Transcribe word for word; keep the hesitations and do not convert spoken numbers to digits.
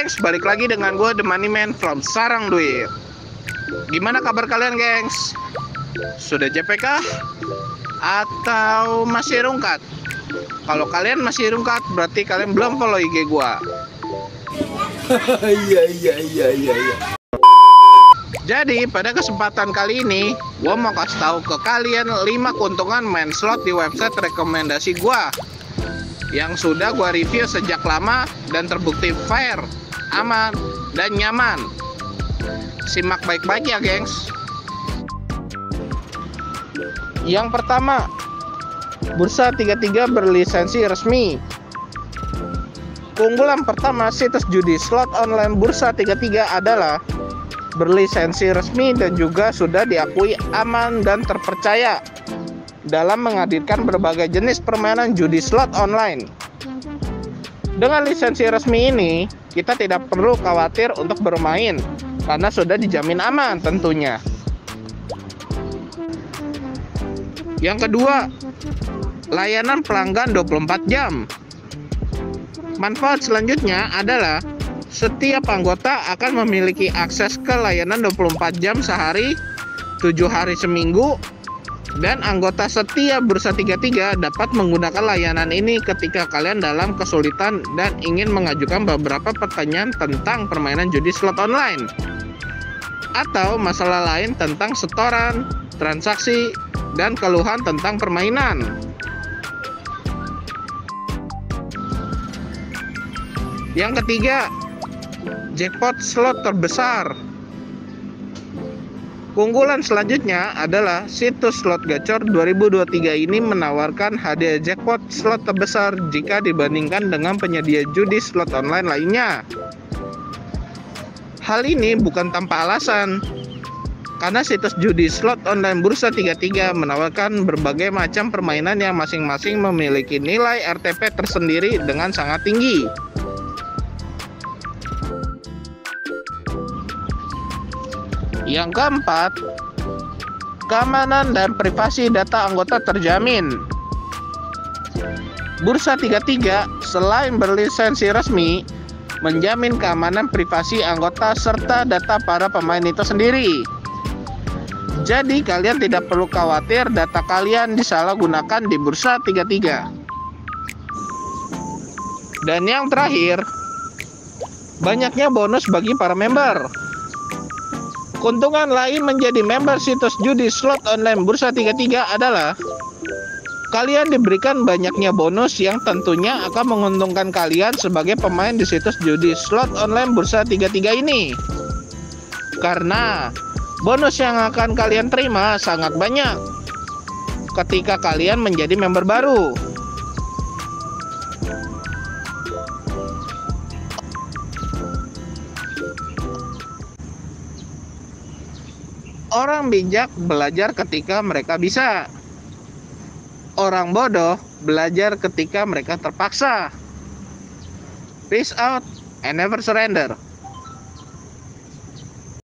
gengs, balik lagi dengan gue The Money Man from Sarang Duit. Gimana kabar kalian gengs? Sudah J P kah? Atau masih rungkat? Kalau kalian masih rungkat berarti kalian belum follow I G gue. Iya iya iya iya iya. Jadi pada kesempatan kali ini gue mau kasih tahu ke kalian lima keuntungan main slot di website rekomendasi gue yang sudah gue review sejak lama dan terbukti fair, aman, dan nyaman. Simak baik-baik ya gengs. Yang pertama, Bursa tiga puluh tiga berlisensi resmi. Keunggulan pertama situs judi slot online Bursa tiga puluh tiga adalah berlisensi resmi dan juga sudah diakui aman dan terpercaya dalam menghadirkan berbagai jenis permainan judi slot online. Dengan lisensi resmi ini, kita tidak perlu khawatir untuk bermain karena sudah dijamin aman tentunya. Yang kedua, layanan pelanggan dua puluh empat jam. Manfaat selanjutnya adalah setiap anggota akan memiliki akses ke layanan dua puluh empat jam sehari, tujuh hari seminggu, dan anggota setia Bursa tiga puluh tiga dapat menggunakan layanan ini ketika kalian dalam kesulitan dan ingin mengajukan beberapa pertanyaan tentang permainan judi slot online atau masalah lain tentang setoran, transaksi, dan keluhan tentang permainan. Yang ketiga, jackpot slot terbesar. Keunggulan selanjutnya adalah situs slot gacor dua ribu dua puluh tiga ini menawarkan hadiah jackpot slot terbesar jika dibandingkan dengan penyedia judi slot online lainnya. Hal ini bukan tanpa alasan, karena situs judi slot online Bursa tiga puluh tiga menawarkan berbagai macam permainan yang masing-masing memiliki nilai R T P tersendiri dengan sangat tinggi. Yang keempat, keamanan dan privasi data anggota terjamin. Bursa tiga puluh tiga selain berlisensi resmi, menjamin keamanan privasi anggota serta data para pemain itu sendiri. Jadi kalian tidak perlu khawatir data kalian disalahgunakan di Bursa tiga puluh tiga. Dan yang terakhir, banyaknya bonus bagi para member. Keuntungan lain menjadi member situs judi slot online Bursa tiga puluh tiga adalah kalian diberikan banyaknya bonus yang tentunya akan menguntungkan kalian sebagai pemain di situs judi slot online Bursa tiga puluh tiga ini. Karena bonus yang akan kalian terima sangat banyak ketika kalian menjadi member baru. Orang bijak belajar ketika mereka bisa. Orang bodoh belajar ketika mereka terpaksa. Peace out and never surrender.